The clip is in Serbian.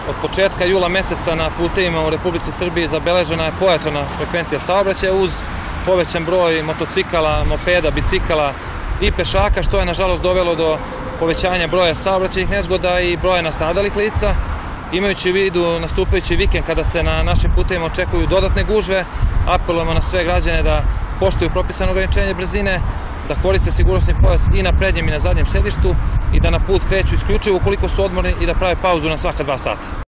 Od početka jula meseca na putevima u Republici Srbiji zabeležena je pojačana frekvencija saobraćaja uz povećan broj motocikala, mopeda, bicikala i pešaka, što je nažalost dovelo do povećanja broja saobraćajnih nezgoda i broja nastradalih lica. Imajući u vidu nastupajući vikend kada se na našim putevima očekuju dodatne gužve, apelujemo na sve građane da poštuju propisano ograničenje brzine, da koriste sigurnosni pojas i na prednjem i na zadnjem sedištu i da na put kreću isključivo ukoliko su odmorni i da prave pauzu na svaka 2 sata.